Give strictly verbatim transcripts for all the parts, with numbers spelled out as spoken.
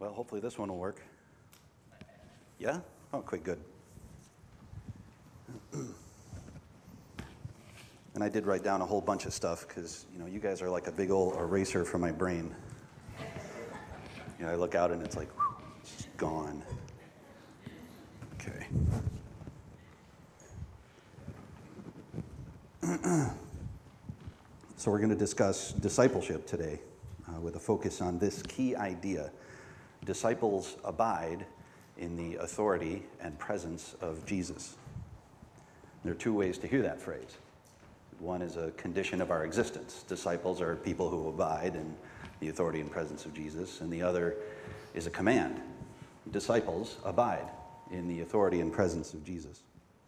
Well, hopefully this one will work. Yeah? Oh, quick, good. And I did write down a whole bunch of stuff because, you know, you guys are like a big old eraser for my brain. You know, I look out and it's like, whew, it's just gone. Okay. So we're going to discuss discipleship today uh, with a focus on this key idea. Disciples abide in the authority and presence of Jesus. There are two ways to hear that phrase. One is a condition of our existence. Disciples are people who abide in the authority and presence of Jesus. And the other is a command. Disciples abide in the authority and presence of Jesus.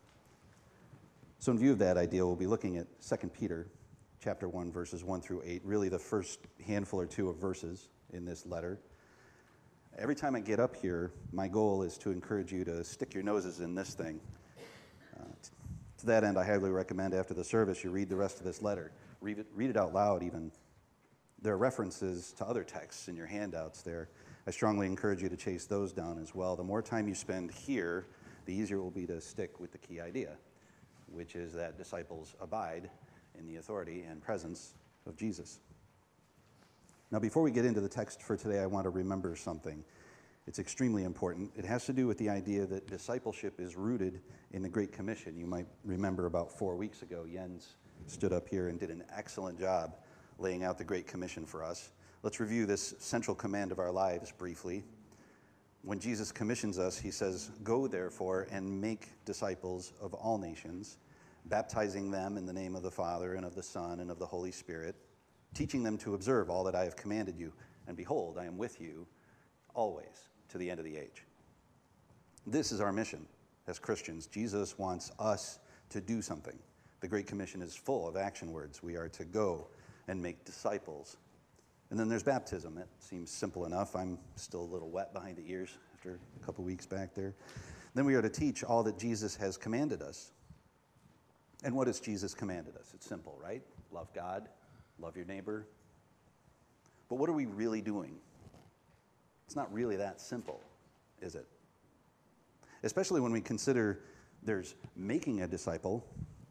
So in view of that idea, we'll be looking at Second Peter chapter one, verses one through eight, really the first handful or two of verses in this letter. Every time I get up here, my goal is to encourage you to stick your noses in this thing. Uh, t- to that end, I highly recommend after the service you read the rest of this letter. Read it, read it out loud even. There are references to other texts in your handouts there. I strongly encourage you to chase those down as well. The more time you spend here, the easier it will be to stick with the key idea, which is that disciples abide in the authority and presence of Jesus. Now, before we get into the text for today, I want to remember something. It's extremely important. It has to do with the idea that discipleship is rooted in the Great Commission. You might remember about four weeks ago, Jens stood up here and did an excellent job laying out the Great Commission for us. Let's review this central command of our lives briefly. When Jesus commissions us, he says, "Go therefore and make disciples of all nations, baptizing them in the name of the Father and of the Son and of the Holy Spirit, teaching them to observe all that I have commanded you. And behold, I am with you always to the end of the age." This is our mission as Christians. Jesus wants us to do something. The Great Commission is full of action words. We are to go and make disciples. And then there's baptism. It seems simple enough. I'm still a little wet behind the ears after a couple weeks back there. Then we are to teach all that Jesus has commanded us. And what has Jesus commanded us? It's simple, right? Love God, love your neighbor. But what are we really doing? It's not really that simple, is it? Especially when we consider there's making a disciple.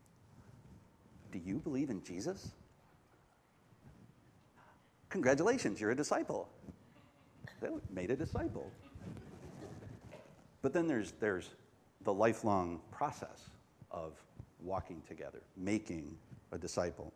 Do you believe in Jesus? Congratulations, you're a disciple. They made a disciple. But then there's there's the lifelong process of walking together, making a disciple.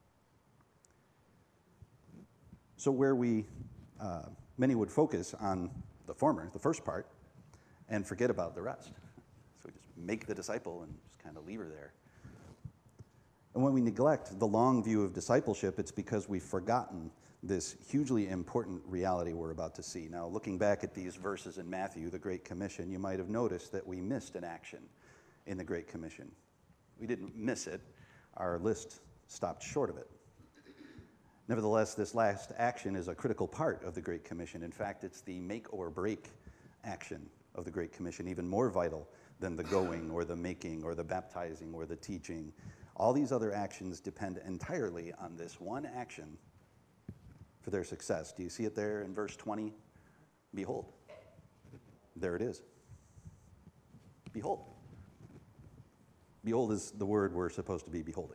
So where we, uh, many would focus on the former, the first part, and forget about the rest. So we just make the disciple and just kind of leave her there. And when we neglect the long view of discipleship, it's because we've forgotten this hugely important reality we're about to see. Now, looking back at these verses in Matthew, the Great Commission, you might have noticed that we missed an action in the Great Commission. We didn't miss it. Our list stopped short of it. Nevertheless, this last action is a critical part of the Great Commission. In fact, it's the make or break action of the Great Commission, even more vital than the going or the making or the baptizing or the teaching. All these other actions depend entirely on this one action for their success. Do you see it there in verse twenty? Behold. There it is. Behold. Behold is the word we're supposed to be beholding.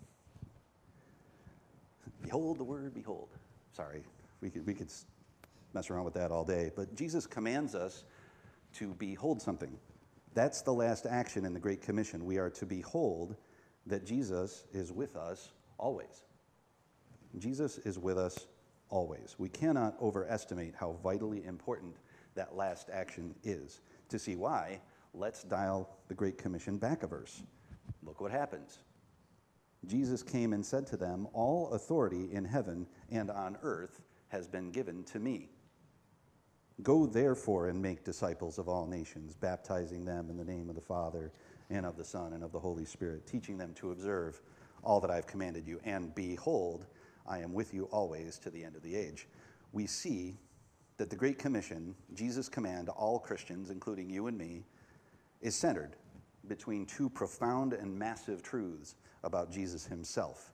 Behold the word, behold. Sorry, we could, we could mess around with that all day. But Jesus commands us to behold something. That's the last action in the Great Commission. We are to behold that Jesus is with us always. Jesus is with us always. We cannot overestimate how vitally important that last action is. To see why, let's dial the Great Commission back a verse. Look what happens. Jesus came and said to them, "All authority in heaven and on earth has been given to me. Go therefore and make disciples of all nations, baptizing them in the name of the Father and of the Son and of the Holy Spirit, teaching them to observe all that I've commanded you. And behold, I am with you always to the end of the age." We see that the Great Commission, Jesus' command to all Christians, including you and me, is centered between two profound and massive truths about Jesus himself.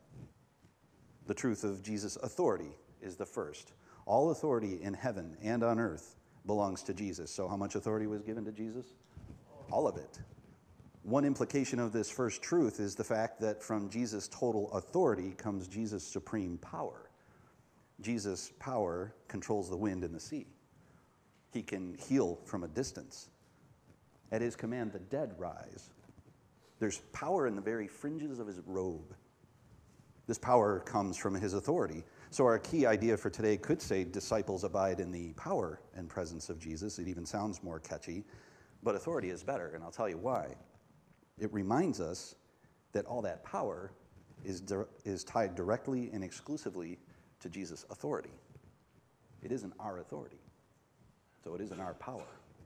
The truth of Jesus' authority is the first. All authority in heaven and on earth belongs to Jesus. So how much authority was given to Jesus? All of it. One implication of this first truth is the fact that from Jesus' total authority comes Jesus' supreme power. Jesus' power controls the wind and the sea. He can heal from a distance. At his command, the dead rise. There's power in the very fringes of his robe. This power comes from his authority. So our key idea for today could say disciples abide in the power and presence of Jesus. It even sounds more catchy, but authority is better, and I'll tell you why. It reminds us that all that power is, di- is tied directly and exclusively to Jesus' authority. It isn't our authority, so it isn't our power.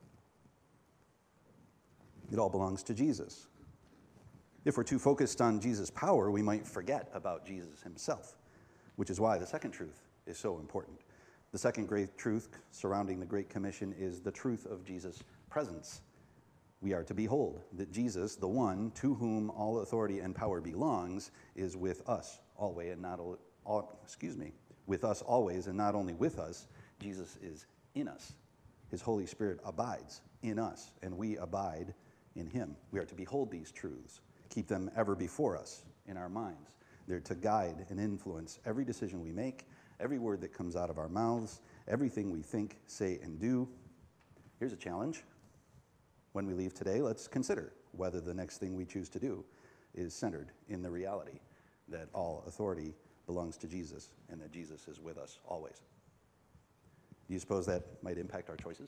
It all belongs to Jesus. If we're too focused on Jesus' power, we might forget about Jesus himself, which is why the second truth is so important. The second great truth surrounding the Great Commission is the truth of Jesus' presence. We are to behold that Jesus, the one to whom all authority and power belongs, is with us always, and not all, excuse me, with us always, and not only with us. Jesus is in us. His Holy Spirit abides in us, and we abide in him. We are to behold these truths, keep them ever before us in our minds. They're to guide and influence every decision we make, every word that comes out of our mouths, everything we think, say, and do. Here's a challenge. When we leave today, let's consider whether the next thing we choose to do is centered in the reality that all authority belongs to Jesus and that Jesus is with us always. Do you suppose that might impact our choices?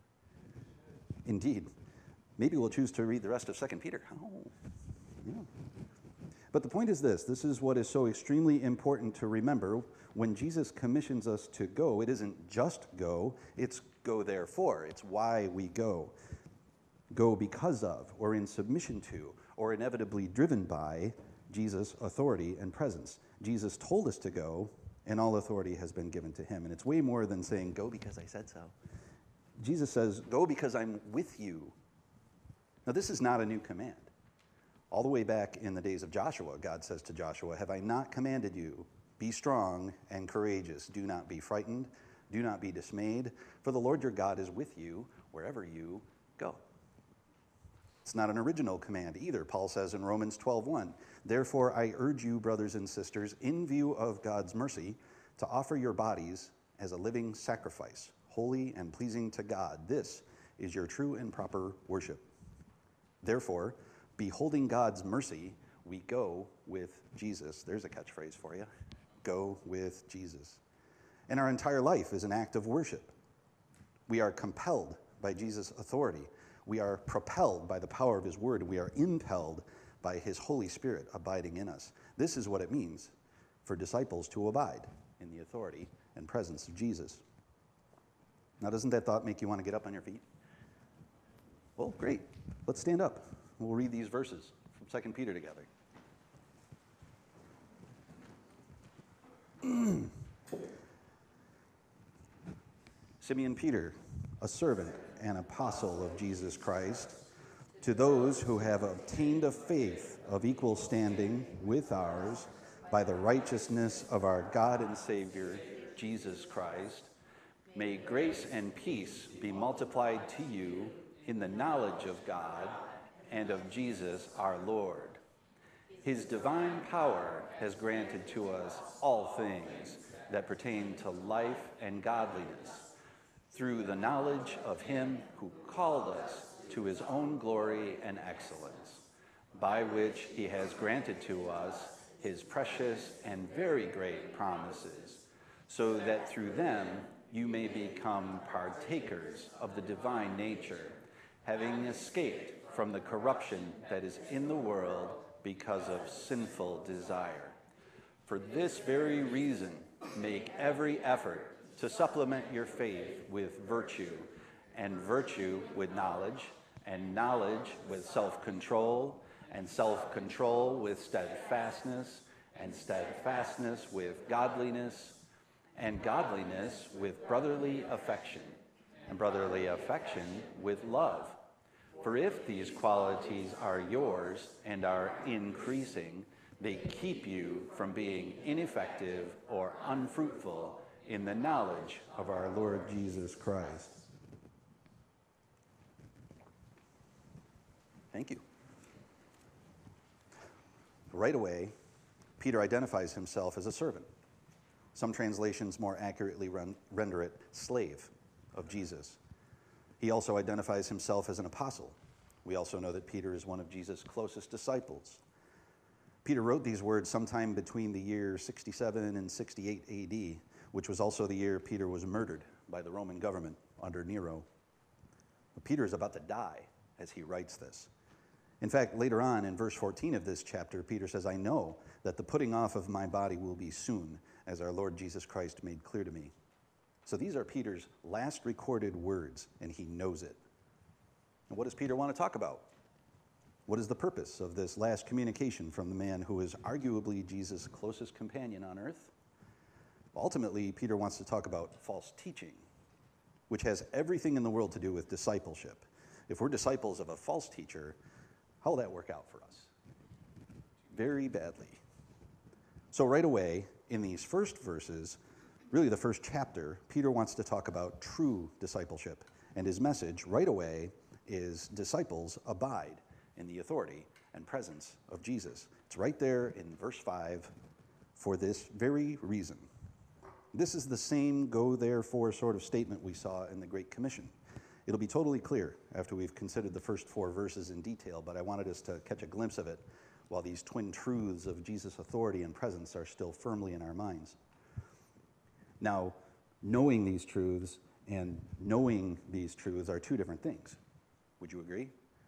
Indeed. Maybe we'll choose to read the rest of Second Peter. Oh, yeah. But the point is this. This is what is so extremely important to remember. When Jesus commissions us to go, it isn't just go, it's go therefore. It's why we go. Go because of, or in submission to, or inevitably driven by Jesus' authority and presence. Jesus told us to go, and all authority has been given to him. And it's way more than saying, go because I said so. Jesus says, go because I'm with you. Now, this is not a new command. All the way back in the days of Joshua, God says to Joshua, have I not commanded you, be strong and courageous. Do not be frightened. Do not be dismayed. For the Lord your God is with you wherever you go. It's not an original command either. Paul says in Romans twelve one, therefore I urge you, brothers and sisters, in view of God's mercy, to offer your bodies as a living sacrifice, holy and pleasing to God. This is your true and proper worship. Therefore, beholding God's mercy, we go with Jesus. There's a catchphrase for you. Go with Jesus. And our entire life is an act of worship. We are compelled by Jesus' authority. We are propelled by the power of his word. We are impelled by his Holy Spirit abiding in us. This is what it means for disciples to abide in the authority and presence of Jesus. Now, doesn't that thought make you want to get up on your feet? Well, great. Let's stand up. We'll read these verses from Second Peter together. Simeon Peter, a servant and apostle of Jesus Christ, to those who have obtained a faith of equal standing with ours by the righteousness of our God and Savior, Jesus Christ, may grace and peace be multiplied to you in the knowledge of God and of Jesus our Lord. His divine power has granted to us all things that pertain to life and godliness, through the knowledge of him who called us to his own glory and excellence, by which he has granted to us his precious and very great promises, so that through them you may become partakers of the divine nature, having escaped from the corruption that is in the world because of sinful desire. For this very reason, make every effort to supplement your faith with virtue, and virtue with knowledge, and knowledge with self-control, and self-control with steadfastness, and steadfastness with godliness, and godliness with brotherly affection, and brotherly affection with love. For if these qualities are yours and are increasing, they keep you from being ineffective or unfruitful in the knowledge of our Lord Jesus Christ. Thank you. Right away, Peter identifies himself as a servant. Some translations more accurately run, render it slave of Jesus. He also identifies himself as an apostle. We also know that Peter is one of Jesus' closest disciples. Peter wrote these words sometime between the year sixty-seven and sixty-eight A D, which was also the year Peter was murdered by the Roman government under Nero. But Peter is about to die as he writes this. In fact, later on in verse fourteen of this chapter, Peter says, I know that the putting off of my body will be soon, as our Lord Jesus Christ made clear to me. So these are Peter's last recorded words, and he knows it. And what does Peter want to talk about? What is the purpose of this last communication from the man who is arguably Jesus' closest companion on earth? Ultimately, Peter wants to talk about false teaching, which has everything in the world to do with discipleship. If we're disciples of a false teacher, how will that work out for us? Very badly. So right away, in these first verses, really the first chapter, Peter wants to talk about true discipleship. And his message right away is disciples abide in the authority and presence of Jesus. It's right there in verse five for this very reason. This is the same go therefore sort of statement we saw in the Great Commission. It'll be totally clear after we've considered the first four verses in detail, but I wanted us to catch a glimpse of it while these twin truths of Jesus' authority and presence are still firmly in our minds. Now, knowing these truths and knowing these truths are two different things. Would you agree?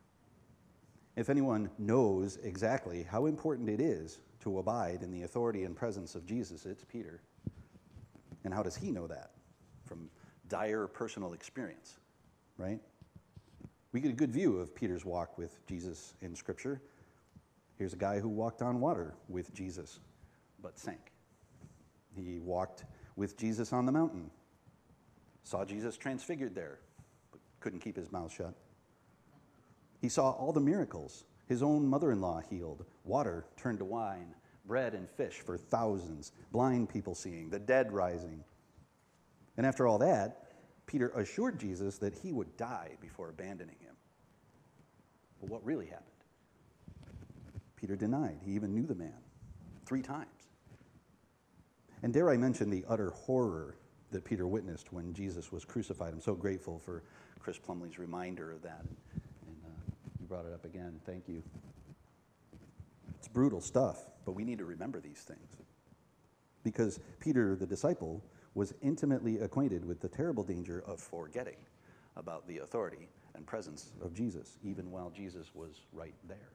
If anyone knows exactly how important it is to abide in the authority and presence of Jesus, it's Peter. And how does he know that? From dire personal experience, right? We get a good view of Peter's walk with Jesus in Scripture. Here's a guy who walked on water with Jesus, but sank. He walked with Jesus on the mountain, saw Jesus transfigured there, but couldn't keep his mouth shut. He saw all the miracles. His own mother-in-law healed, water turned to wine, bread and fish for thousands, blind people seeing, the dead rising. And after all that, Peter assured Jesus that he would die before abandoning him. But what really happened? Peter denied. He even knew the man three times. And dare I mention the utter horror that Peter witnessed when Jesus was crucified. I'm so grateful for Chris Plumley's reminder of that. And uh, you brought it up again. Thank you. It's brutal stuff, but we need to remember these things. Because Peter, the disciple, was intimately acquainted with the terrible danger of forgetting about the authority and presence of Jesus, even while Jesus was right there.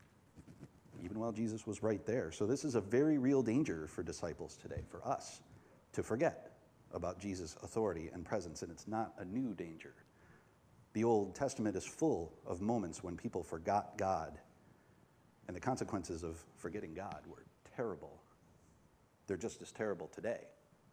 Even while Jesus was right there. So this is a very real danger for disciples today, for us, to forget about Jesus' authority and presence, and it's not a new danger. The Old Testament is full of moments when people forgot God, and the consequences of forgetting God were terrible. They're just as terrible today.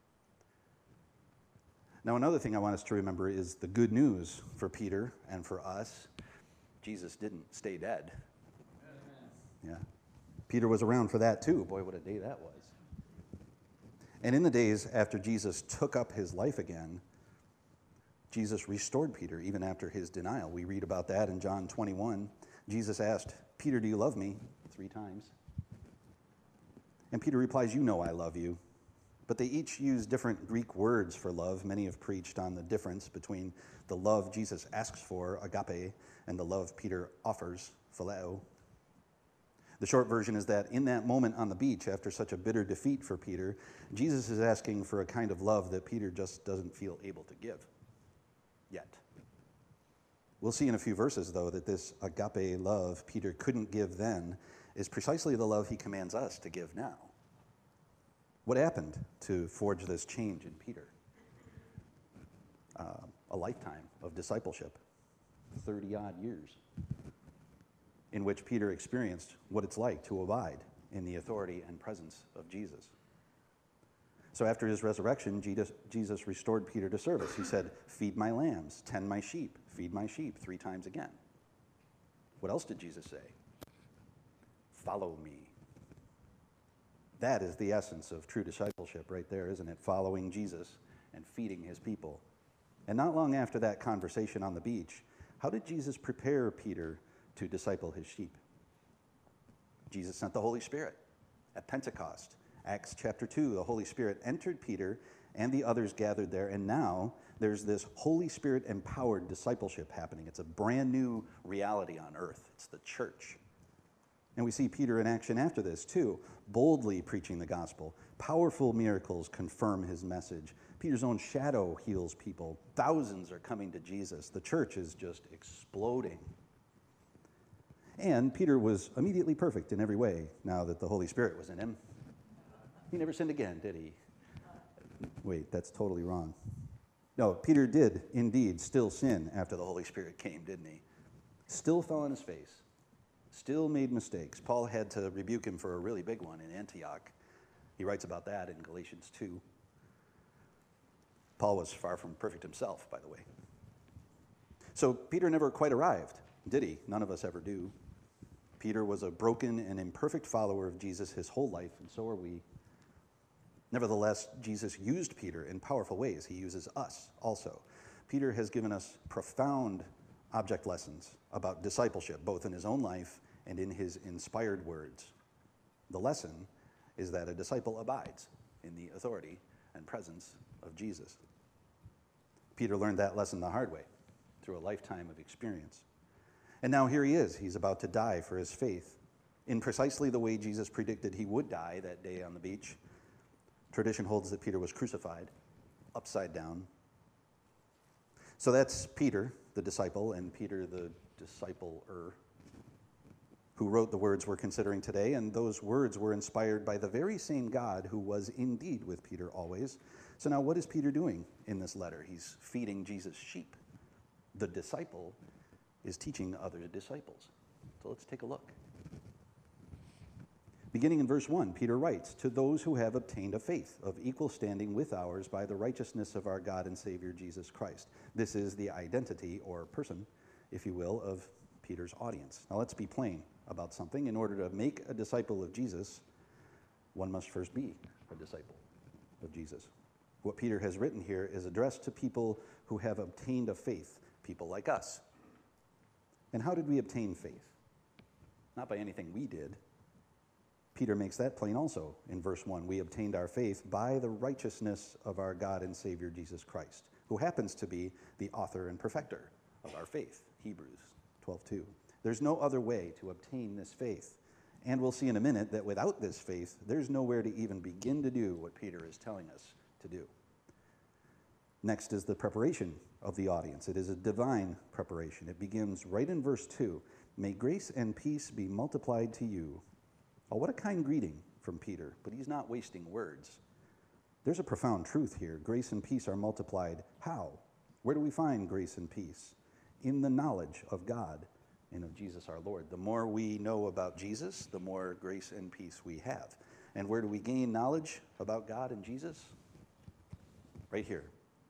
Now, another thing I want us to remember is the good news for Peter and for us. Jesus didn't stay dead. Yeah. Peter was around for that too. Boy, what a day that was. And in the days after Jesus took up his life again, Jesus restored Peter even after his denial. We read about that in John twenty-one. Jesus asked, Peter, do you love me? Three times. And Peter replies, you know I love you. But they each use different Greek words for love. Many have preached on the difference between the love Jesus asks for, agape, and the love Peter offers, phileo. The short version is that in that moment on the beach, after such a bitter defeat for Peter, Jesus is asking for a kind of love that Peter just doesn't feel able to give yet. We'll see in a few verses, though, that this agape love Peter couldn't give then is precisely the love he commands us to give now. What happened to forge this change in Peter? Uh, a lifetime of discipleship, thirty-odd years, in which Peter experienced what it's like to abide in the authority and presence of Jesus. So after his resurrection, Jesus restored Peter to service. He said, feed my lambs, tend my sheep, feed my sheep, three times again. What else did Jesus say? Follow me. That is the essence of true discipleship right there, isn't it? Following Jesus and feeding his people. And not long after that conversation on the beach, how did Jesus prepare Peter to disciple his sheep. Jesus sent the Holy Spirit at Pentecost. Acts chapter two, the Holy Spirit entered Peter and the others gathered there, and now there's this Holy Spirit-empowered discipleship happening. It's a brand new reality on earth. It's the church. And we see Peter in action after this, too, boldly preaching the gospel. Powerful miracles confirm his message. Peter's own shadow heals people. Thousands are coming to Jesus. The church is just exploding. And Peter was immediately perfect in every way now that the Holy Spirit was in him. He never sinned again, did he? Wait, that's totally wrong. No, Peter did indeed still sin after the Holy Spirit came, didn't he? Still fell on his face. Still made mistakes. Paul had to rebuke him for a really big one in Antioch. He writes about that in Galatians two. Paul was far from perfect himself, by the way. So Peter never quite arrived, did he? None of us ever do. Peter was a broken and imperfect follower of Jesus his whole life, and so are we. Nevertheless, Jesus used Peter in powerful ways. He uses us also. Peter has given us profound object lessons about discipleship, both in his own life and in his inspired words. The lesson is that a disciple abides in the authority and presence of Jesus. Peter learned that lesson the hard way through a lifetime of experience. And now here he is. He's about to die for his faith in precisely the way Jesus predicted he would die that day on the beach. Tradition holds that Peter was crucified upside down. So that's Peter, the disciple, and Peter, the discipler, who wrote the words we're considering today, and those words were inspired by the very same God who was indeed with Peter always. So now what is Peter doing in this letter? He's feeding Jesus' sheep. The disciple is teaching other disciples. So let's take a look. Beginning in verse one, Peter writes, "To those who have obtained a faith of equal standing with ours by the righteousness of our God and Savior Jesus Christ." This is the identity or person, if you will, of Peter's audience. Now let's be plain about something. In order to make a disciple of Jesus, one must first be a disciple of Jesus. What Peter has written here is addressed to people who have obtained a faith, people like us. And how did we obtain faith? Not by anything we did. Peter makes that plain also in verse one. We obtained our faith by the righteousness of our God and Savior Jesus Christ, who happens to be the author and perfecter of our faith, Hebrews twelve two. There's no other way to obtain this faith. And we'll see in a minute that without this faith, there's nowhere to even begin to do what Peter is telling us to do. Next is the preparation of the audience. It is a divine preparation. It begins right in verse two. May grace and peace be multiplied to you. Oh, what a kind greeting from Peter, but he's not wasting words. There's a profound truth here. Grace and peace are multiplied. How? Where do we find grace and peace? In the knowledge of God and of Jesus our Lord. The more we know about Jesus, the more grace and peace we have. And where do we gain knowledge about God and Jesus? Right here.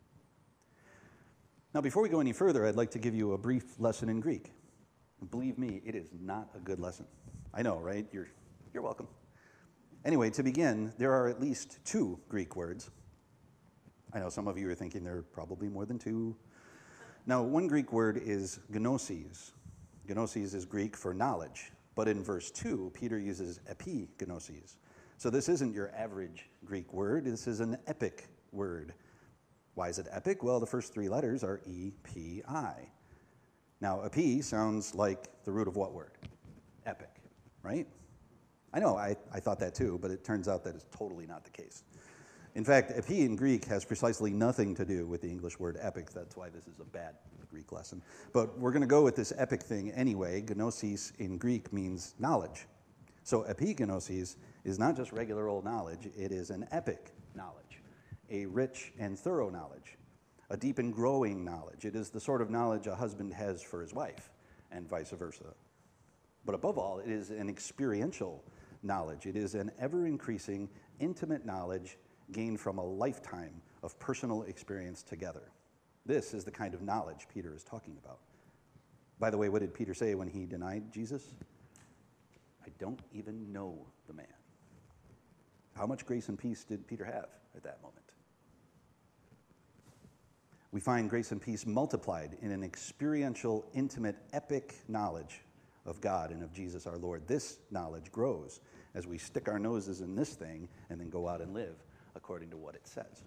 Now, before we go any further, I'd like to give you a brief lesson in Greek. Believe me, it is not a good lesson. I know, right? You're You're welcome. Anyway, to begin, there are at least two Greek words. I know some of you are thinking there are probably more than two. Now, one Greek word is gnosis. Gnosis is Greek for knowledge, but in verse two, Peter uses epignosis. So this isn't your average Greek word. This is an epic word. Why is it epic? Well, the first three letters are E P I. Now, epi sounds like the root of what word? Epic, right? I know, I, I thought that too, but it turns out that is totally not the case. In fact, epi in Greek has precisely nothing to do with the English word epic. That's why this is a bad Greek lesson. But we're going to go with this epic thing anyway. Gnosis in Greek means knowledge. So epignosis is not just regular old knowledge, it is an epic knowledge, a rich and thorough knowledge, a deep and growing knowledge. It is the sort of knowledge a husband has for his wife, and vice versa. But above all, it is an experiential knowledge. It is an ever-increasing, intimate knowledge gained from a lifetime of personal experience together. This is the kind of knowledge Peter is talking about. By the way, what did Peter say when he denied Jesus? I don't even know the man. How much grace and peace did Peter have at that moment? We find grace and peace multiplied in an experiential, intimate, epic knowledge of God and of Jesus our Lord. This knowledge grows as we stick our noses in this thing and then go out and live according to what it says.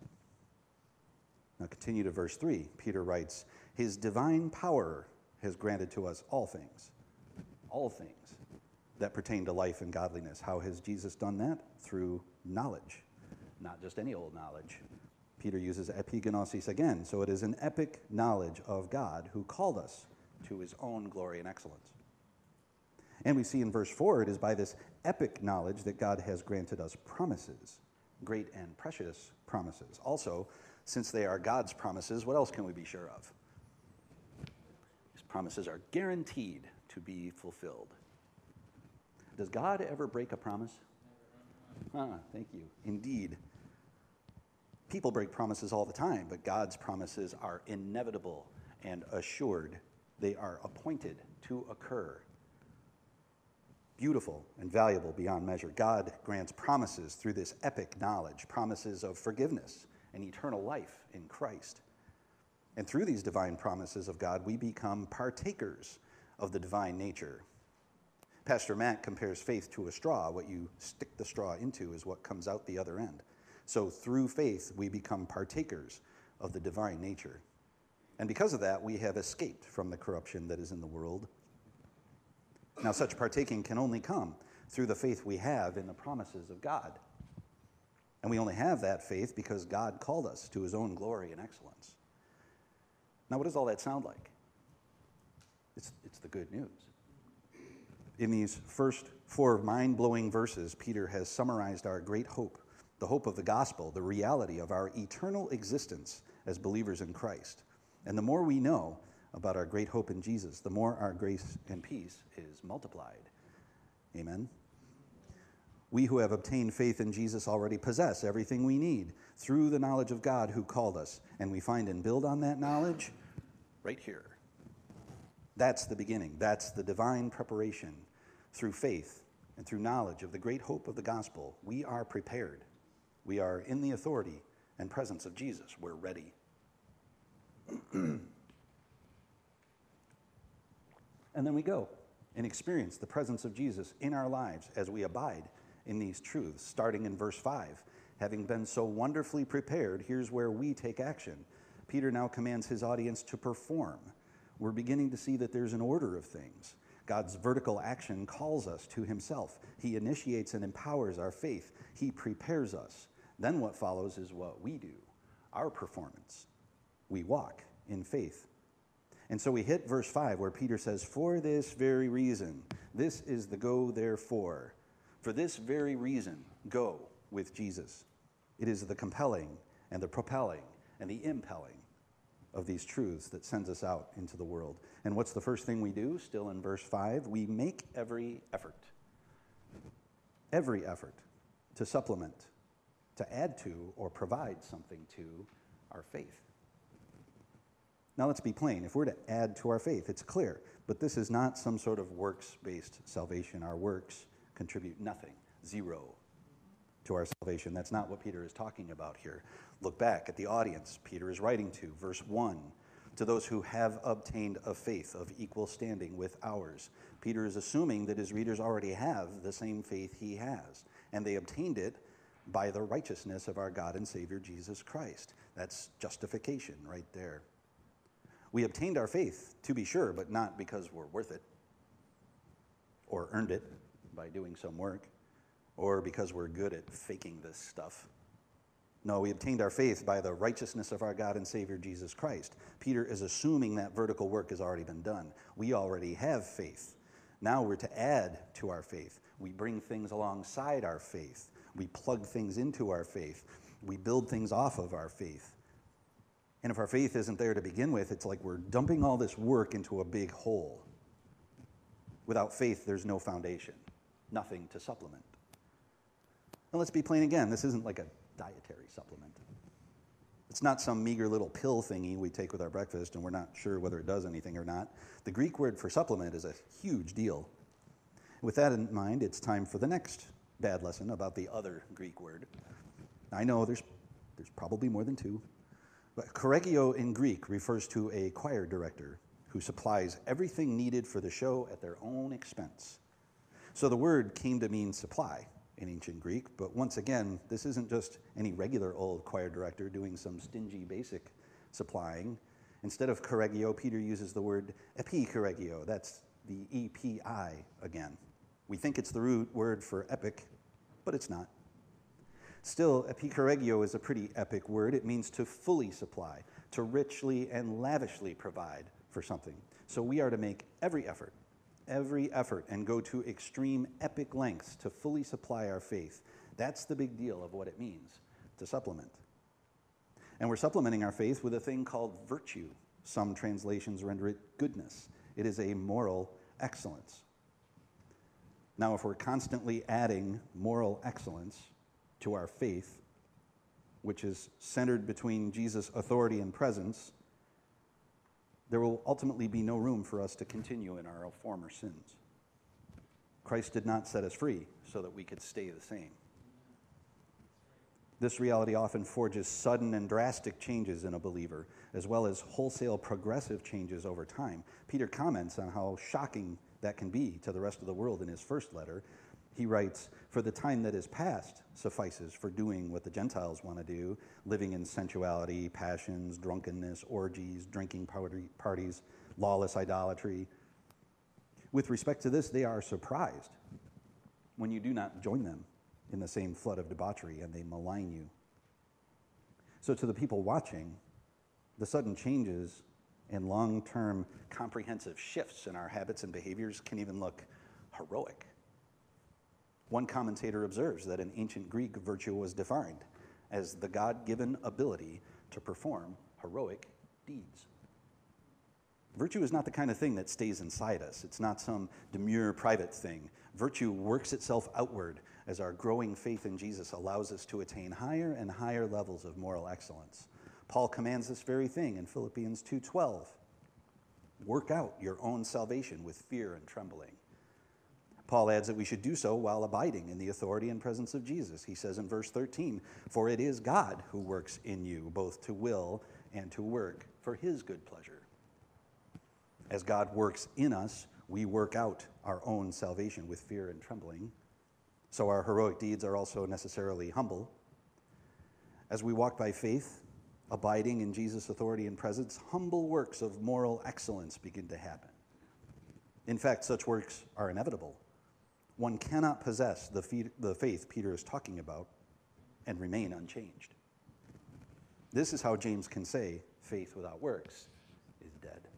Now continue to verse three. Peter writes, his divine power has granted to us all things, all things that pertain to life and godliness. How has Jesus done that? Through knowledge, not just any old knowledge. Peter uses epigenosis again, so it is an epic knowledge of God who called us to his own glory and excellence. And we see in verse four, it is by this epic knowledge that God has granted us promises, great and precious promises. Also, since they are God's promises, what else can we be sure of? His promises are guaranteed to be fulfilled. Does God ever break a promise? Ah, thank you. Indeed. People break promises all the time, but God's promises are inevitable and assured. They are appointed to occur. Beautiful and valuable beyond measure. God grants promises through this epic knowledge, promises of forgiveness and eternal life in Christ. And through these divine promises of God, we become partakers of the divine nature. Pastor Matt compares faith to a straw. What you stick the straw into is what comes out the other end. So through faith, we become partakers of the divine nature. And because of that, we have escaped from the corruption that is in the world. Now, such partaking can only come through the faith we have in the promises of God. And we only have that faith because God called us to his own glory and excellence. Now, what does all that sound like? It's, it's the good news. In these first four mind-blowing verses, Peter has summarized our great hope, the hope of the gospel, the reality of our eternal existence as believers in Christ. And the more we know about our great hope in Jesus, the more our grace and peace is multiplied. Amen. We who have obtained faith in Jesus already possess everything we need through the knowledge of God who called us. And we find and build on that knowledge right here. That's the beginning. That's the divine preparation. Through faith and through knowledge of the great hope of the gospel, we are prepared. We are in the authority and presence of Jesus. We're ready. And then we go and experience the presence of Jesus in our lives as we abide in these truths. Starting in verse five, having been so wonderfully prepared, here's where we take action. Peter now commands his audience to perform. We're beginning to see that there's an order of things. God's vertical action calls us to himself. He initiates and empowers our faith. He prepares us. Then what follows is what we do, our performance. We walk in faith. And so we hit verse five where Peter says, for this very reason, this is the go therefore. For this very reason, go with Jesus. It is the compelling and the propelling and the impelling of these truths that sends us out into the world. And what's the first thing we do? Still in verse five, we make every effort. Every effort to supplement, to add to, or provide something to our faith. Now let's be plain. If we're to add to our faith, it's clear. But this is not some sort of works-based salvation. Our works contribute nothing, zero, to our salvation. That's not what Peter is talking about here. Look back at the audience Peter is writing to, verse one. To those who have obtained a faith of equal standing with ours. Peter is assuming that his readers already have the same faith he has, and they obtained it by the righteousness of our God and Savior Jesus Christ. That's justification right there. We obtained our faith, to be sure, but not because we're worth it, or earned it by doing some work, or because we're good at faking this stuff. No, we obtained our faith by the righteousness of our God and Savior Jesus Christ. Peter is assuming that vertical work has already been done. We already have faith. Now we're to add to our faith. We bring things alongside our faith. We plug things into our faith. We build things off of our faith. And if our faith isn't there to begin with, it's like we're dumping all this work into a big hole. Without faith, there's no foundation, nothing to supplement. And let's be plain again, this isn't like a dietary supplement. It's not some meager little pill thingy we take with our breakfast and we're not sure whether it does anything or not. The Greek word for supplement is a huge deal. With that in mind, it's time for the next bad lesson about the other Greek word. I know there's, there's probably more than two. But choregio in Greek refers to a choir director who supplies everything needed for the show at their own expense. So the word came to mean supply in ancient Greek, but once again, this isn't just any regular old choir director doing some stingy basic supplying. Instead of choregio, Peter uses the word epichoregio. That's the E P I again. We think it's the root word for epic, but it's not. Still, epichoregio is a pretty epic word. It means to fully supply, to richly and lavishly provide for something. So we are to make every effort, every effort, and go to extreme epic lengths to fully supply our faith. That's the big deal of what it means to supplement. And we're supplementing our faith with a thing called virtue. Some translations render it goodness. It is a moral excellence. Now, if we're constantly adding moral excellence to our faith, which is centered between Jesus' authority and presence, there will ultimately be no room for us to continue in our former sins. Christ did not set us free so that we could stay the same. This reality often forges sudden and drastic changes in a believer, as well as wholesale progressive changes over time. Peter comments on how shocking that can be to the rest of the world in his first letter. He writes, "For the time that is past suffices for doing what the Gentiles want to do, living in sensuality, passions, drunkenness, orgies, drinking parties, lawless idolatry. With respect to this, they are surprised when you do not join them in the same flood of debauchery, and they malign you." So to the people watching, the sudden changes and long-term comprehensive shifts in our habits and behaviors can even look heroic. One commentator observes that in ancient Greek, virtue was defined as the God-given ability to perform heroic deeds. Virtue is not the kind of thing that stays inside us. It's not some demure private thing. Virtue works itself outward as our growing faith in Jesus allows us to attain higher and higher levels of moral excellence. Paul commands this very thing in Philippians two twelve. Work out your own salvation with fear and trembling. Paul adds that we should do so while abiding in the authority and presence of Jesus. He says in verse thirteen, "For it is God who works in you, both to will and to work for his good pleasure." As God works in us, we work out our own salvation with fear and trembling. So our heroic deeds are also necessarily humble. As we walk by faith, abiding in Jesus' authority and presence, humble works of moral excellence begin to happen. In fact, such works are inevitable. One cannot possess the faith Peter is talking about and remain unchanged. This is how James can say faith without works is dead.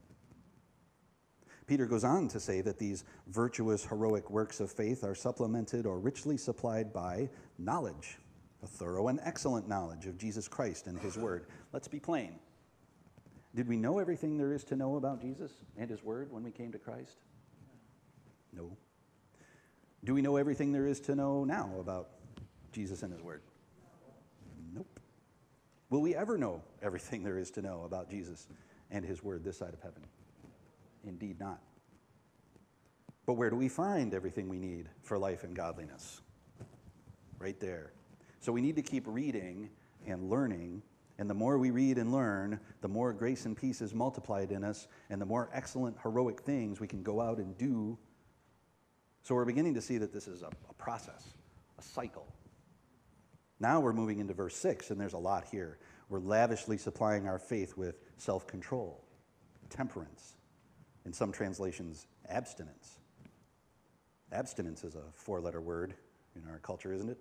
Peter goes on to say that these virtuous, heroic works of faith are supplemented or richly supplied by knowledge, a thorough and excellent knowledge of Jesus Christ and his word. Let's be plain. Did we know everything there is to know about Jesus and his word when we came to Christ? No. Do we know everything there is to know now about Jesus and his word? Nope. Will we ever know everything there is to know about Jesus and his word this side of heaven? Indeed not. But where do we find everything we need for life and godliness? Right there. So we need to keep reading and learning, and the more we read and learn, the more grace and peace is multiplied in us, and the more excellent, heroic things we can go out and do. So we're beginning to see that this is a, a process, a cycle. Now we're moving into verse six, and there's a lot here. We're lavishly supplying our faith with self-control, temperance, in some translations, abstinence. Abstinence is a four-letter word in our culture, isn't it?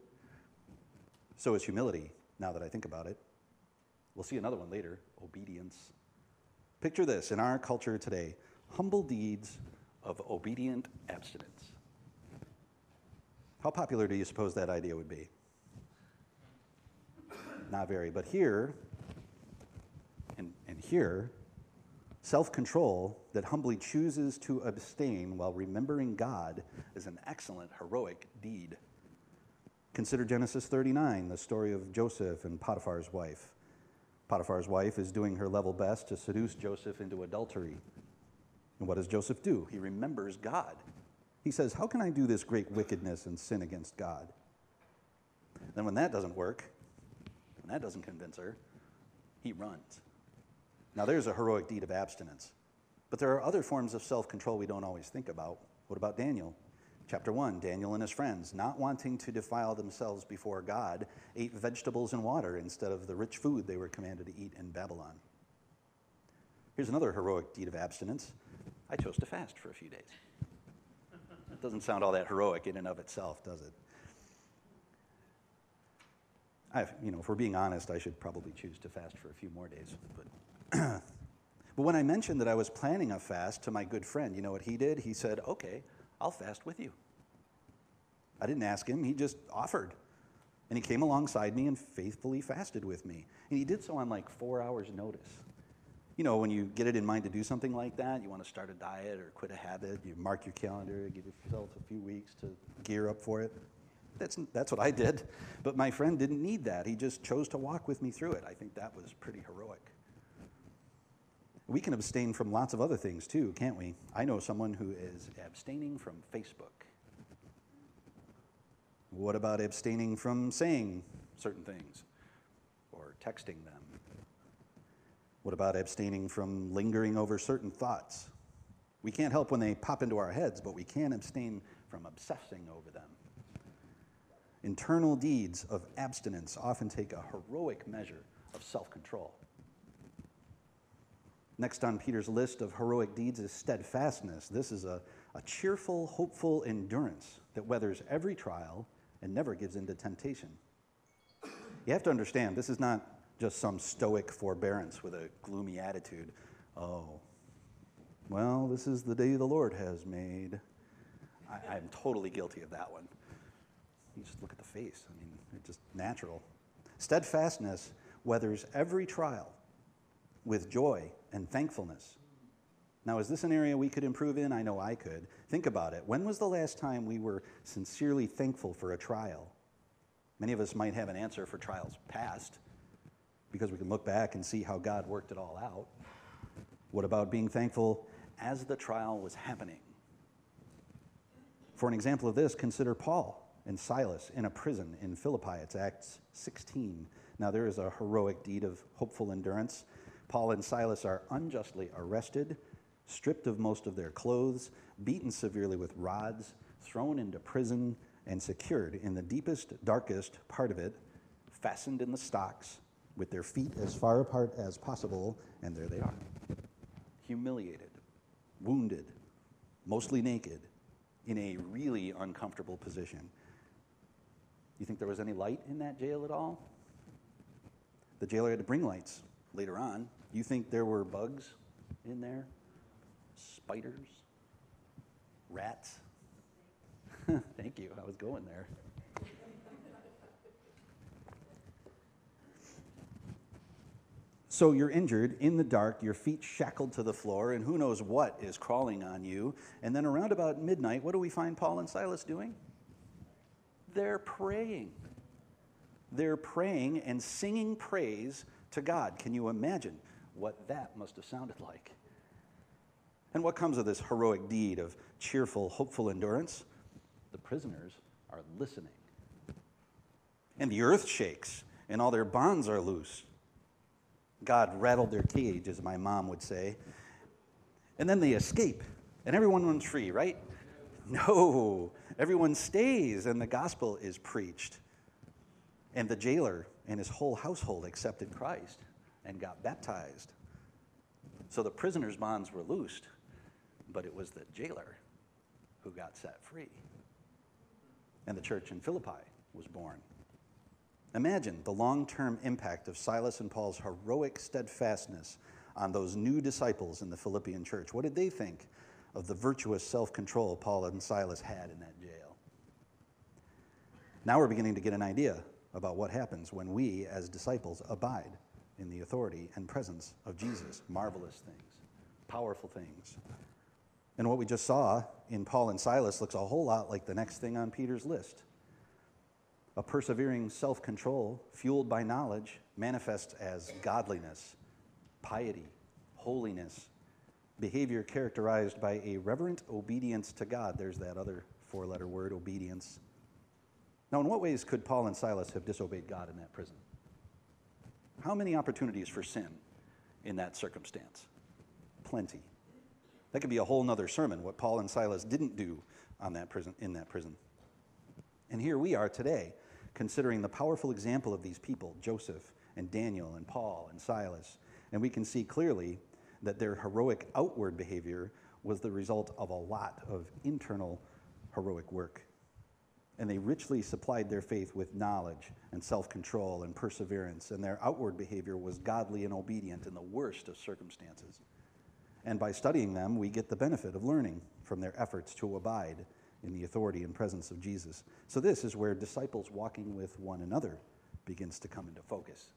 So is humility, now that I think about it. We'll see another one later, obedience. Picture this, in our culture today, humble deeds of obedient abstinence. How popular do you suppose that idea would be? Not very, but here, and, and here, self-control that humbly chooses to abstain while remembering God is an excellent, heroic deed. Consider Genesis thirty-nine, the story of Joseph and Potiphar's wife. Potiphar's wife is doing her level best to seduce Joseph into adultery. And what does Joseph do? He remembers God. He says, how can I do this great wickedness and sin against God? Then when that doesn't work, when that doesn't convince her, he runs. Now there's a heroic deed of abstinence. But there are other forms of self-control we don't always think about. What about Daniel? Chapter one, Daniel and his friends, not wanting to defile themselves before God, ate vegetables and water instead of the rich food they were commanded to eat in Babylon. Here's another heroic deed of abstinence. I chose to fast for a few days. It doesn't sound all that heroic in and of itself, does it? I've, you know, if we're being honest, I should probably choose to fast for a few more days. But, but when I mentioned that I was planning a fast to my good friend, you know what he did? He said, okay, I'll fast with you. I didn't ask him, he just offered. And he came alongside me and faithfully fasted with me. And he did so on like four hours' notice. You know, when you get it in mind to do something like that, you want to start a diet or quit a habit, you mark your calendar, give yourself a few weeks to gear up for it. That's, that's what I did. But my friend didn't need that. He just chose to walk with me through it. I think that was pretty heroic. We can abstain from lots of other things too, can't we? I know someone who is abstaining from Facebook. What about abstaining from saying certain things or texting them? What about abstaining from lingering over certain thoughts? We can't help when they pop into our heads, but we can abstain from obsessing over them. Internal deeds of abstinence often take a heroic measure of self-control. Next on Peter's list of heroic deeds is steadfastness. This is a, a cheerful, hopeful endurance that weathers every trial and never gives in to temptation. You have to understand, this is not just some stoic forbearance with a gloomy attitude. Oh, well, this is the day the Lord has made. I, I'm totally guilty of that one. You just look at the face. I mean, it's just natural. Steadfastness weathers every trial with joy and thankfulness. Now, is this an area we could improve in? I know I could. Think about it. When was the last time we were sincerely thankful for a trial? Many of us might have an answer for trials past, because we can look back and see how God worked it all out. What about being thankful as the trial was happening? For an example of this, consider Paul and Silas in a prison in Philippi. It's Acts sixteen. Now, there is a heroic deed of hopeful endurance. Paul and Silas are unjustly arrested, stripped of most of their clothes, beaten severely with rods, thrown into prison, and secured in the deepest, darkest part of it, fastened in the stocks, with their feet as far apart as possible, and there they are. Humiliated, wounded, mostly naked, in a really uncomfortable position. You think there was any light in that jail at all? The jailer had to bring lights later on. You think there were bugs in there? Spiders? Rats? Thank you, I was going there. So you're injured, in the dark, your feet shackled to the floor, and who knows what is crawling on you. And then around about midnight, what do we find Paul and Silas doing? They're praying. They're praying and singing praise to God. Can you imagine what that must have sounded like? And what comes of this heroic deed of cheerful, hopeful endurance? The prisoners are listening. And the earth shakes, and all their bonds are loose. God rattled their cage, as my mom would say. And then they escape, and everyone runs free, right? No, everyone stays, and the gospel is preached. And the jailer and his whole household accepted Christ and got baptized. So the prisoners' bonds were loosed, but it was the jailer who got set free. And the church in Philippi was born. Imagine the long-term impact of Silas and Paul's heroic steadfastness on those new disciples in the Philippian church. What did they think of the virtuous self-control Paul and Silas had in that jail? Now we're beginning to get an idea about what happens when we, as disciples, abide in the authority and presence of Jesus. Marvelous things, powerful things. And what we just saw in Paul and Silas looks a whole lot like the next thing on Peter's list. A persevering self-control, fueled by knowledge, manifests as godliness, piety, holiness, behavior characterized by a reverent obedience to God. There's that other four-letter word, obedience. Now, in what ways could Paul and Silas have disobeyed God in that prison? How many opportunities for sin in that circumstance? Plenty. That could be a whole nother sermon, what Paul and Silas didn't do on that prison, in that prison. And here we are today, considering the powerful example of these people, Joseph and Daniel and Paul and Silas. And we can see clearly that their heroic outward behavior was the result of a lot of internal heroic work. And they richly supplied their faith with knowledge and self-control and perseverance, and their outward behavior was godly and obedient in the worst of circumstances. And by studying them, we get the benefit of learning from their efforts to abide in the authority and presence of Jesus. So this is where disciples walking with one another begins to come into focus.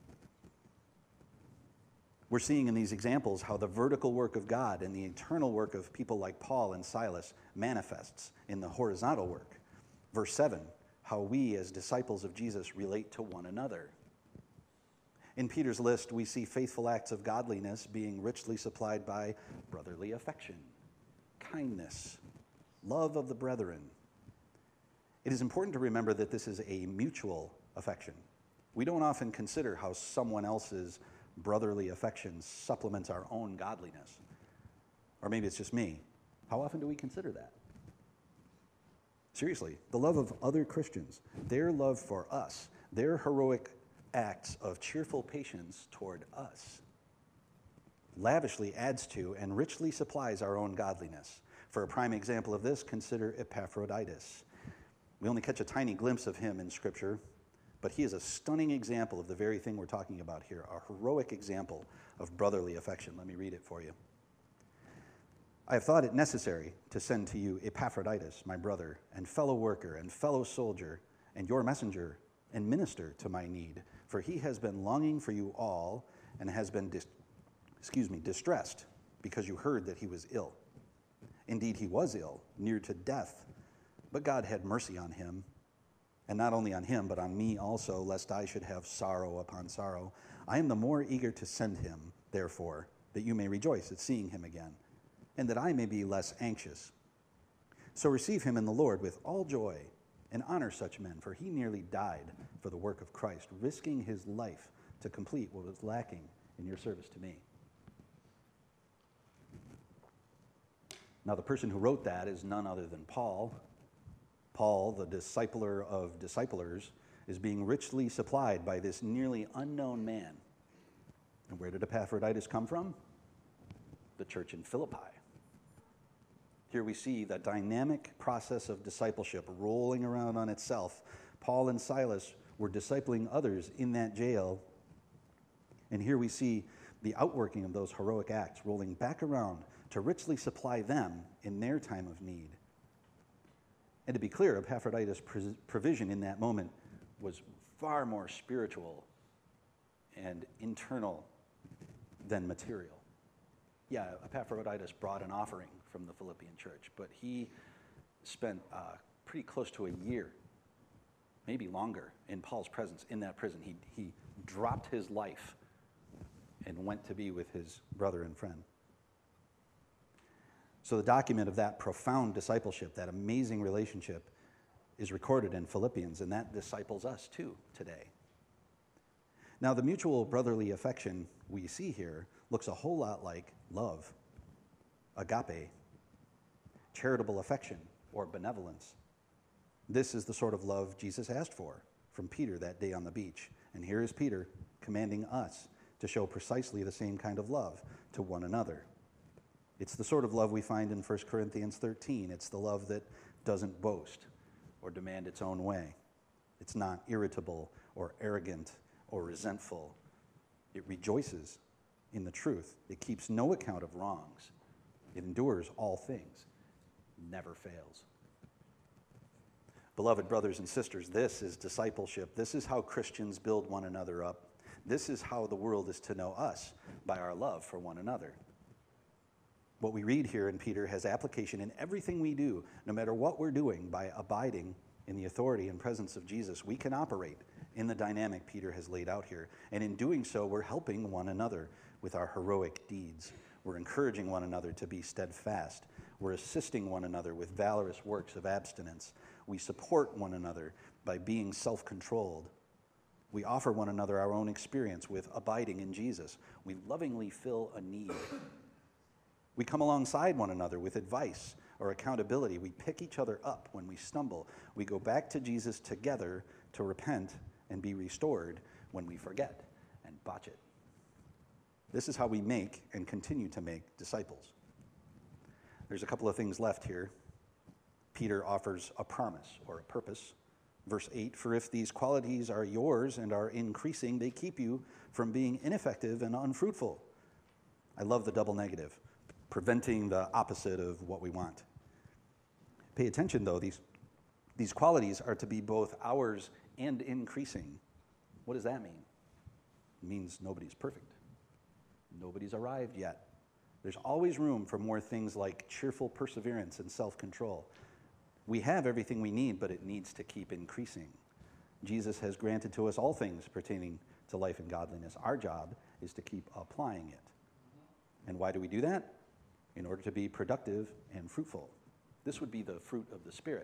We're seeing in these examples how the vertical work of God and the eternal work of people like Paul and Silas manifests in the horizontal work. Verse seven, how we as disciples of Jesus relate to one another. In Peter's list, we see faithful acts of godliness being richly supplied by brotherly affection, kindness, love of the brethren. It is important to remember that this is a mutual affection. We don't often consider how someone else's brotherly affection supplements our own godliness. Or maybe it's just me. How often do we consider that? Seriously, the love of other Christians, their love for us, their heroic acts of cheerful patience toward us, lavishly adds to and richly supplies our own godliness. For a prime example of this, consider Epaphroditus. We only catch a tiny glimpse of him in Scripture, but he is a stunning example of the very thing we're talking about here, a heroic example of brotherly affection. Let me read it for you. I have thought it necessary to send to you Epaphroditus, my brother, and fellow worker, and fellow soldier, and your messenger, and minister to my need, for he has been longing for you all, and has been, dis- excuse me, distressed, because you heard that he was ill. Indeed, he was ill, near to death, but God had mercy on him, and not only on him, but on me also, lest I should have sorrow upon sorrow. I am the more eager to send him, therefore, that you may rejoice at seeing him again, and that I may be less anxious. So receive him in the Lord with all joy, and honor such men, for he nearly died for the work of Christ, risking his life to complete what was lacking in your service to me. Now, the person who wrote that is none other than Paul. Paul, the discipler of disciplers, is being richly supplied by this nearly unknown man. And where did Epaphroditus come from? The church in Philippi. Here we see the dynamic process of discipleship rolling around on itself. Paul and Silas were discipling others in that jail. And here we see the outworking of those heroic acts rolling back around to richly supply them in their time of need. And to be clear, Epaphroditus' provision in that moment was far more spiritual and internal than material. Yeah, Epaphroditus brought an offering from the Philippian church, but he spent uh, pretty close to a year, maybe longer, in Paul's presence in that prison. He, he dropped his life and went to be with his brother and friend. So the document of that profound discipleship, that amazing relationship, is recorded in Philippians, and that disciples us too today. Now, the mutual brotherly affection we see here looks a whole lot like love, agape, charitable affection, or benevolence. This is the sort of love Jesus asked for from Peter that day on the beach. And here is Peter commanding us to show precisely the same kind of love to one another. It's the sort of love we find in First Corinthians thirteen. It's the love that doesn't boast or demand its own way. It's not irritable or arrogant or resentful. It rejoices in the truth. It keeps no account of wrongs. It endures all things, never fails. Beloved brothers and sisters, this is discipleship. This is how Christians build one another up. This is how the world is to know us, by our love for one another. What we read here in Peter has application in everything we do, no matter what we're doing. By abiding in the authority and presence of Jesus, we can operate in the dynamic Peter has laid out here. And in doing so, we're helping one another with our heroic deeds. We're encouraging one another to be steadfast. We're assisting one another with valorous works of abstinence. We support one another by being self-controlled. We offer one another our own experience with abiding in Jesus. We lovingly fill a need. We come alongside one another with advice or accountability. We pick each other up when we stumble. We go back to Jesus together to repent and be restored when we forget and botch it. This is how we make and continue to make disciples. There's a couple of things left here. Peter offers a promise or a purpose. Verse eight, for if these qualities are yours and are increasing, they keep you from being ineffective and unfruitful. I love the double negative, preventing the opposite of what we want. Pay attention, though. These, these qualities are to be both ours and increasing. What does that mean? It means nobody's perfect. Nobody's arrived yet. There's always room for more things like cheerful perseverance and self-control. We have everything we need, but it needs to keep increasing. Jesus has granted to us all things pertaining to life and godliness. Our job is to keep applying it. And why do we do that? In order to be productive and fruitful. This would be the fruit of the Spirit.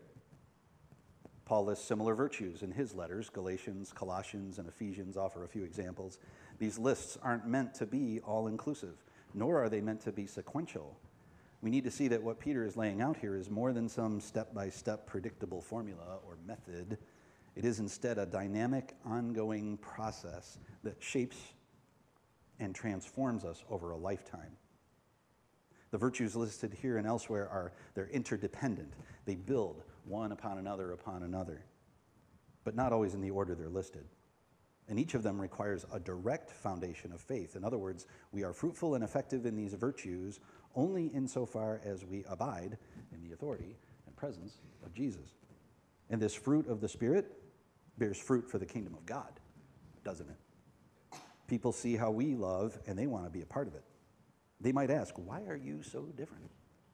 Paul lists similar virtues in his letters. Galatians, Colossians, and Ephesians offer a few examples. These lists aren't meant to be all-inclusive, nor are they meant to be sequential. We need to see that what Peter is laying out here is more than some step-by-step predictable formula or method. It is instead a dynamic, ongoing process that shapes and transforms us over a lifetime. The virtues listed here and elsewhere are, they're interdependent. They build one upon another upon another, but not always in the order they're listed. And each of them requires a direct foundation of faith. In other words, we are fruitful and effective in these virtues only insofar as we abide in the authority and presence of Jesus. And this fruit of the Spirit bears fruit for the kingdom of God, doesn't it? People see how we love and they want to be a part of it. They might ask, why are you so different?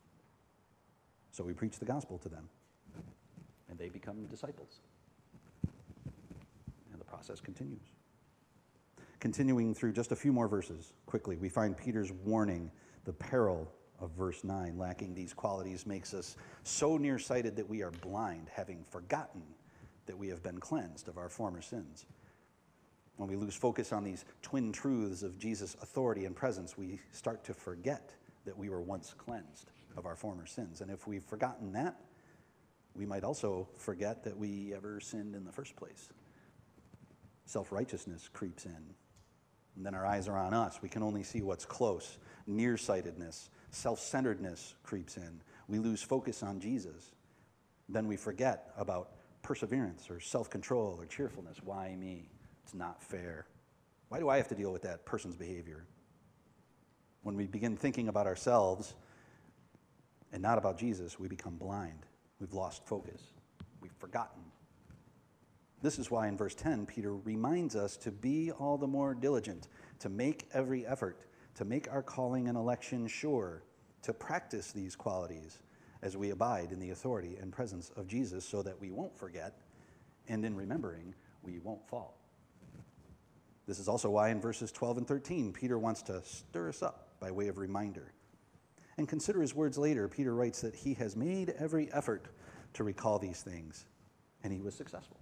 So we preach the gospel to them, and they become disciples. And the process continues. Continuing through just a few more verses, quickly, we find Peter's warning, the peril of verse nine. Lacking these qualities makes us so nearsighted that we are blind, having forgotten that we have been cleansed of our former sins. When we lose focus on these twin truths of Jesus' authority and presence, we start to forget that we were once cleansed of our former sins. And if we've forgotten that, we might also forget that we ever sinned in the first place. Self-righteousness creeps in. And then our eyes are on us. We can only see what's close. Nearsightedness, self-centeredness creeps in. We lose focus on Jesus. Then we forget about perseverance or self-control or cheerfulness. Why me? It's not fair. Why do I have to deal with that person's behavior? When we begin thinking about ourselves and not about Jesus, we become blind. We've lost focus. We've forgotten. This is why in verse ten, Peter reminds us to be all the more diligent, to make every effort, to make our calling and election sure, to practice these qualities as we abide in the authority and presence of Jesus so that we won't forget, and in remembering, we won't fall. This is also why in verses twelve and thirteen, Peter wants to stir us up by way of reminder. And consider his words later. Peter writes that he has made every effort to recall these things, and he was successful.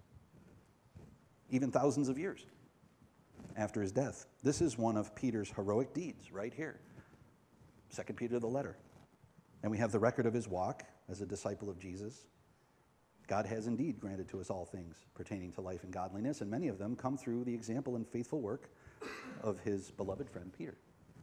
Even thousands of years after his death. This is one of Peter's heroic deeds right here. Second Peter, the letter. And we have the record of his walk as a disciple of Jesus. God has indeed granted to us all things pertaining to life and godliness, and many of them come through the example and faithful work of his beloved friend Peter.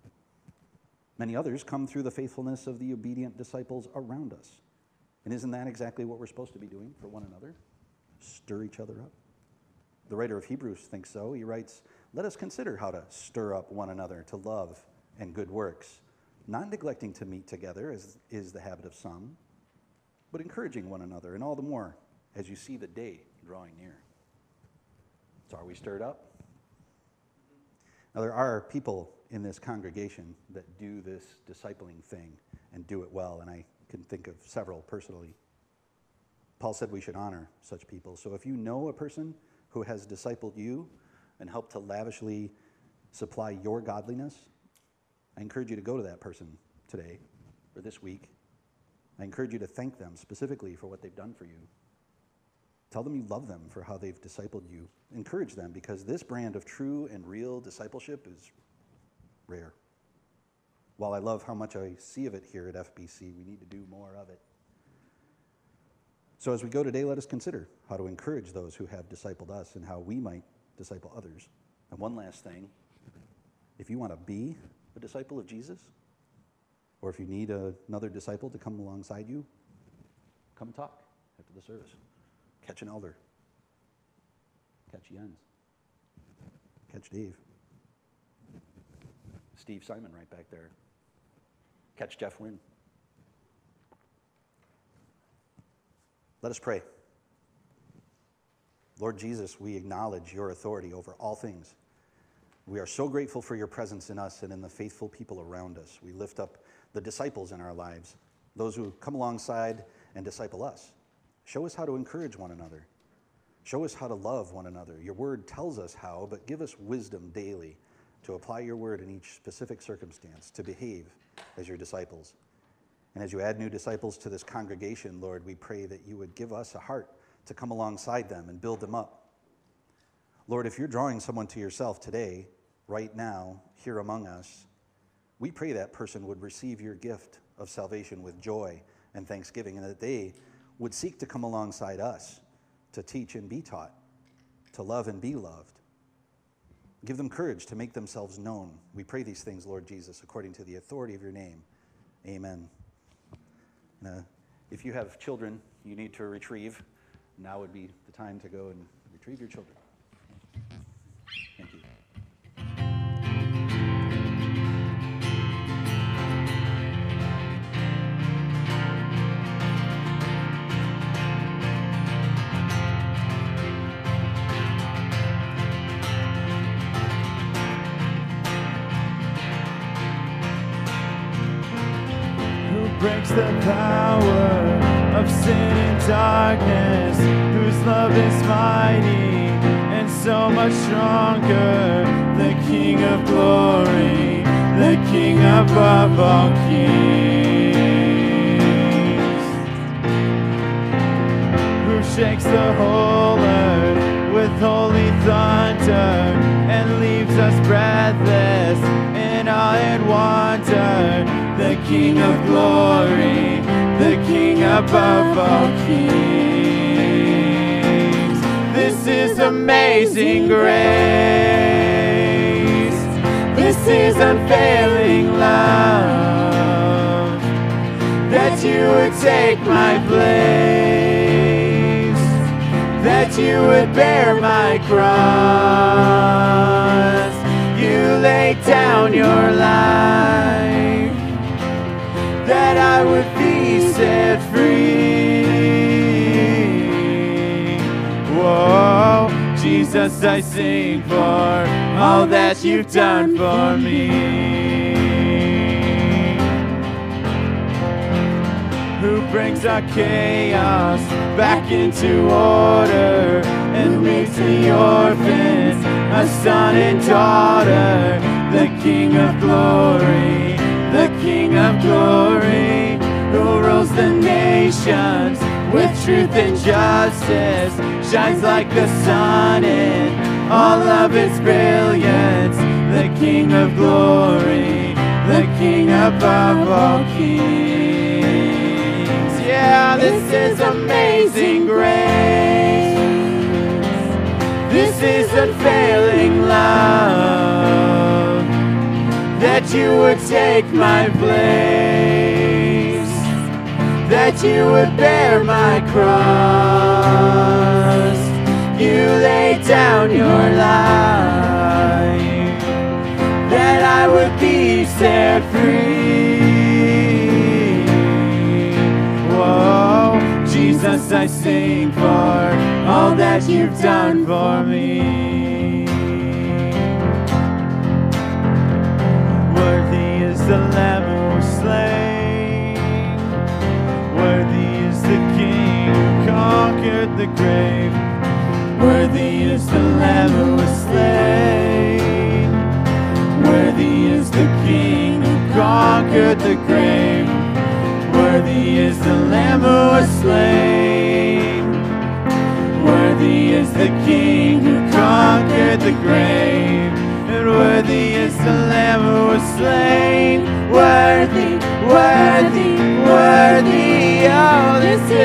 Many others come through the faithfulness of the obedient disciples around us. And isn't that exactly what we're supposed to be doing for one another? Stir each other up. The writer of Hebrews thinks so. He writes, let us consider how to stir up one another to love and good works, not neglecting to meet together, as is the habit of some, but encouraging one another, and all the more as you see the day drawing near. So are we stirred up? Now, there are people in this congregation that do this discipling thing and do it well, and I can think of several personally. Paul said we should honor such people. So if you know a person who has discipled you and helped to lavishly supply your godliness, I encourage you to go to that person today or this week. I encourage you to thank them specifically for what they've done for you. Tell them you love them for how they've discipled you. Encourage them, because this brand of true and real discipleship is rare. While I love how much I see of it here at F B C, we need to do more of it. So as we go today, let us consider how to encourage those who have discipled us and how we might disciple others. And one last thing, if you want to be a disciple of Jesus, or if you need a, another disciple to come alongside you, come and talk after the service. Catch an elder. Catch Jens. Catch Dave. Steve Simon right back there. Catch Jeff Wynn. Let us pray. Lord Jesus, we acknowledge your authority over all things. We are so grateful for your presence in us and in the faithful people around us. We lift up the disciples in our lives, those who come alongside and disciple us. Show us how to encourage one another. Show us how to love one another. Your word tells us how, but give us wisdom daily to apply your word in each specific circumstance, to behave as your disciples. And as you add new disciples to this congregation, Lord, we pray that you would give us a heart to come alongside them and build them up. Lord, if you're drawing someone to yourself today, right now, here among us, we pray that person would receive your gift of salvation with joy and thanksgiving, and that they would seek to come alongside us to teach and be taught, to love and be loved. Give them courage to make themselves known. We pray these things, Lord Jesus, according to the authority of your name. Amen. Uh, if you have children you need to retrieve, now would be the time to go and retrieve your children. Thank you. Breaks the power of sin and darkness, whose love is mighty and so much stronger. The King of glory, the King above all kings, who shakes the whole earth with holy thunder and leaves us breathless in awe and wonder. The King of glory, the King above all kings. This is amazing grace. This is unfailing love, that you would take my place, that you would bear my cross. You laid down your life, that I would be set free. Whoa, Jesus, I sing for all that you've done for me. Who brings our chaos back into order and makes the orphan a son and daughter. The King of glory, the King of glory, who rules the nations with truth and justice, shines like the sun in all of its brilliance. The King of glory, the King above all kings. Yeah, this is amazing grace. This is unfailing love, that you would take my place, that you would bear my cross. You laid down your life, that I would be set free. Whoa, Jesus, I sing for all that you've done for me. The Lamb who was slain, worthy is the King who conquered the grave. Worthy is the Lamb who was slain, worthy is the King who conquered the grave. Worthy is the Lamb who was slain, worthy is the King who conquered the grave. And worthy is the Lamb who was slain, worthy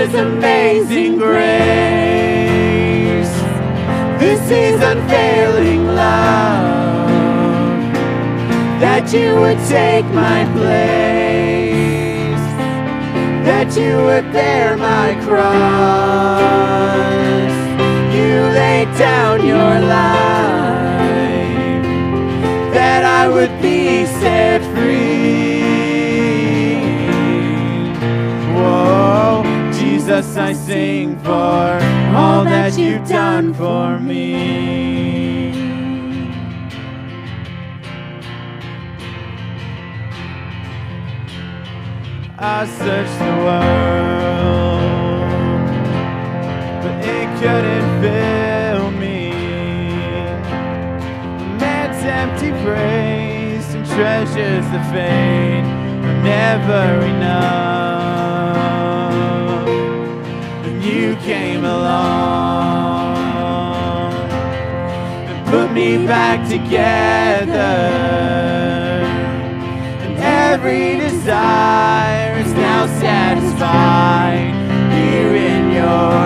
is amazing grace. This is unfailing love, that you would take my place, that you would bear my cross. You laid down your life, that I would be set free. Whoa, Jesus, I sing for all that you've done for me. I searched the world, but it couldn't fill me. Man's empty praise and treasures of fame are never enough. And you came along and put me back together. Every desire is now satisfied here in your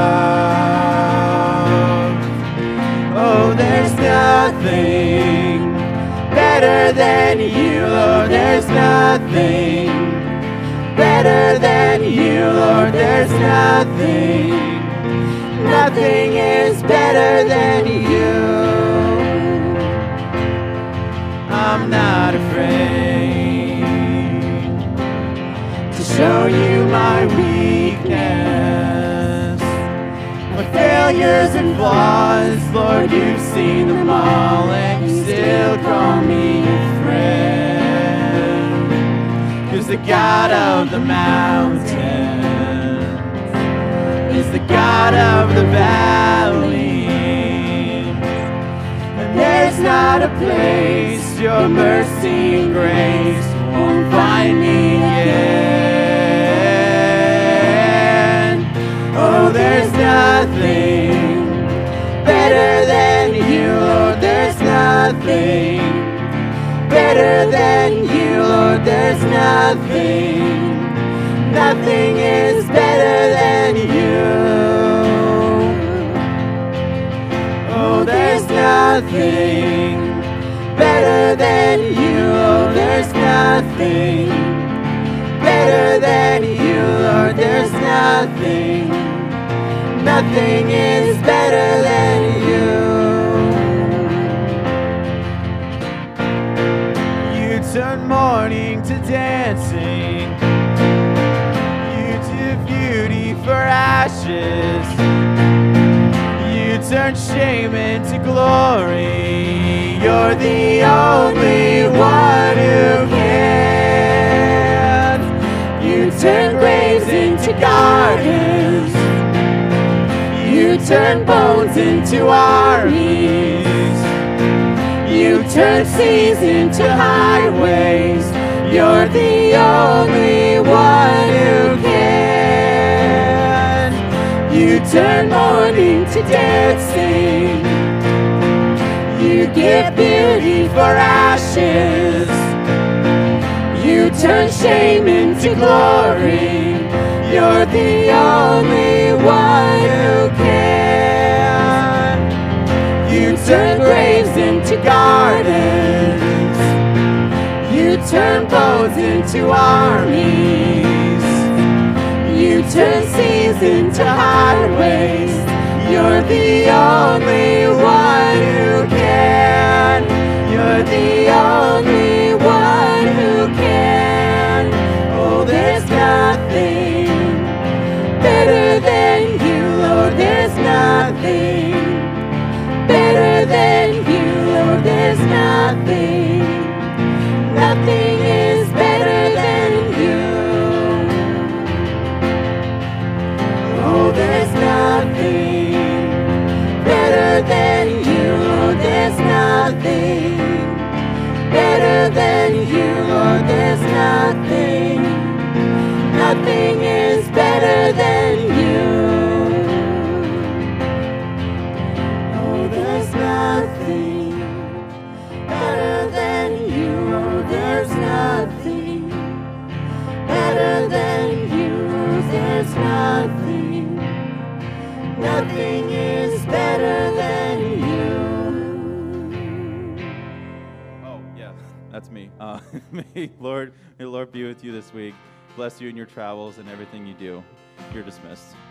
love. Oh, there's nothing better than you, Lord. There's nothing better than you, Lord. There's nothing, nothing is better than you. I'm not afraid to show you my weakness, my failures and flaws. Lord, you've seen them all, and you still call me friend. 'Cause the God of the mountains is the God of the valley, and there's not a place your mercy and grace won't find me again. Oh, there's nothing better than you, Lord. There's nothing better than you, Lord. There's nothing, nothing is better than you. Oh, there's nothing better than you, Lord. There's nothing better than you, Lord. There's nothing, nothing is better than you. You turn mourning to dancing, you do beauty for ashes, you turn shame into glory. You're the only one who can. You turn graves into gardens, you turn bones into armies, you turn seas into highways. You're the only one who can. You turn mourning to dancing, you give beauty for ashes, you turn shame into glory. You're the only one who can. You turn graves into gardens, you turn bones into armies, you turn seas into highways. You're the only one who can. You're the only one who can. Oh, there's nothing better than you, Lord. There's nothing better than you, Lord. There's nothing, nothing is better than you. Oh, there's nothing better than you, Lord. There's nothing better than you, Lord. There's nothing, nothing is better than you. Oh, there's nothing better than you. Oh, there's nothing better than you. Oh, there's nothing Uh, may Lord, may the Lord be with you this week. Bless you in your travels and everything you do. You're dismissed.